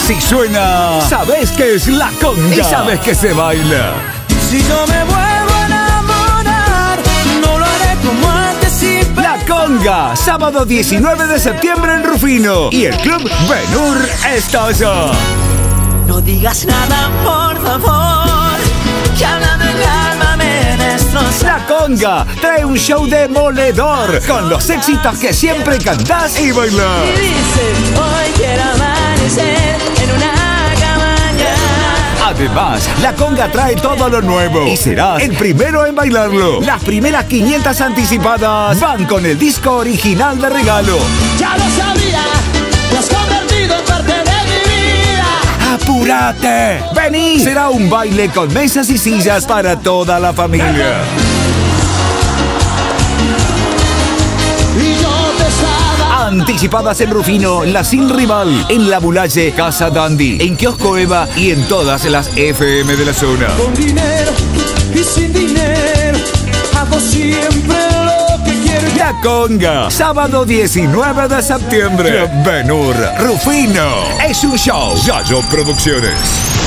Si suena, sabes que es la conga y sabes que se baila. Si yo me vuelvo a enamorar, no lo haré como antes y La conga, sábado 19 de septiembre en Rufino. Y el club Ben-Hur Estoso. no digas nada, por favor, que hablando el alma me destroza. La conga trae un show demoledor con los éxitos que siempre cantás y bailás. Y dice, hoy quiero amanecer en una cabaña. Además, la conga trae todo lo nuevo y serás el primero en bailarlo. Las primeras 500 anticipadas van con el disco original de regalo. Ya lo sabía, te has convertido en parte de mi vida. ¡Apúrate! ¡Vení! Será un baile con mesas y sillas para toda la familia. Y yo te estaba. Anticipadas en Rufino, La Sin Rival, en La Bulache, Casa Dandy, en Kiosco Eva y en todas las FM de la zona. Con dinero y sin dinero, hago siempre lo que quiero. La conga, sábado 19 de septiembre. Ben-Hur Rufino. Es un show. Yayo Producciones.